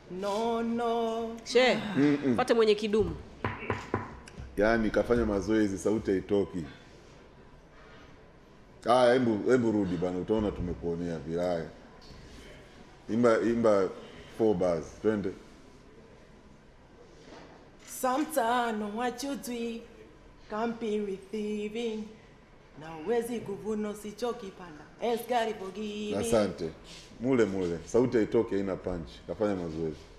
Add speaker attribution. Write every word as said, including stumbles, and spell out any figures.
Speaker 1: No no.
Speaker 2: She, mm -mm. Pate mwenye kidumu.
Speaker 3: Yaani kafanya mazoezi sauti haitoki. Ah, hebu hebu rudi bana, utaona tumekuonea vilaya. Imba imba four bars, twende.
Speaker 1: Sometimes what you do can't be receiving. Na uwezi kuvuna usichoki panda. Ask God forgive me.
Speaker 3: Asante. Mule mule. Sauti haitoki haina punch. Kafanya mazoezi.